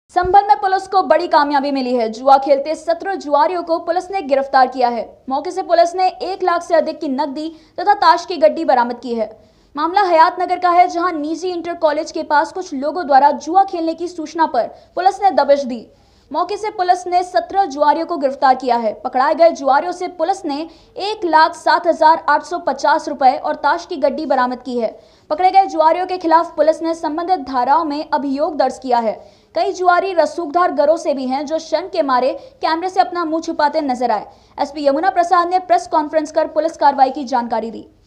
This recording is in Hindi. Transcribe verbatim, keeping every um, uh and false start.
संभल में पुलिस को बड़ी कामयाबी मिली है। जुआ खेलते सत्रह जुआरियों को पुलिस ने गिरफ्तार किया है। मौके से पुलिस ने एक लाख से अधिक की नकदी तथा ताश की गड्डी बरामद की है। मामला हयात नगर का है, जहां निजी इंटर कॉलेज के पास कुछ लोगों द्वारा जुआ खेलने की सूचना पर पुलिस ने दबिश दी। मौके से पुलिस ने सत्रह जुआरियों को गिरफ्तार किया है। पकड़ाए गए जुआरियों से पुलिस ने एक लाख सात हजार आठ सौ पचास रुपए और ताश की गड्डी बरामद की है। पकड़े गए जुआरियों के खिलाफ पुलिस ने संबंधित धाराओं में अभियोग दर्ज किया है। कई जुआरी रसूखदार घरों से भी हैं, जो शर्म के मारे कैमरे से अपना मुंह छुपाते नजर आए। एसपी यमुना प्रसाद ने प्रेस कॉन्फ्रेंस कर पुलिस कार्रवाई की जानकारी दी।